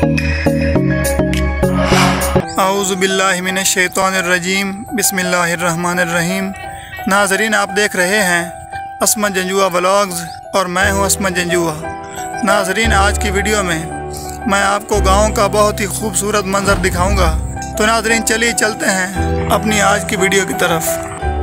औज़ु बिल्लाहि मिनश शैतानिर्रजीम बिस्मिल्लाहिर्रहमानिर्रहीम। नाज़रीन, आप देख रहे हैं असमत जंजुआ व्लॉग्स और मैं हूं असमत जंजुआ। नाज़रीन, आज की वीडियो में मैं आपको गांव का बहुत ही खूबसूरत मंजर दिखाऊंगा। तो नाज़रीन, चलिए चलते हैं अपनी आज की वीडियो की तरफ।